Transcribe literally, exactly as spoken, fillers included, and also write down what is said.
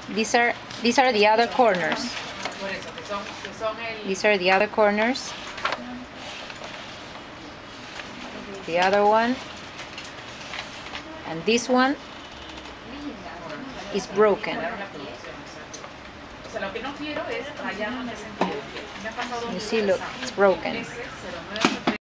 These are these are the other corners. These are the other corners. The other one. And this one is broken. You see, look, it's broken.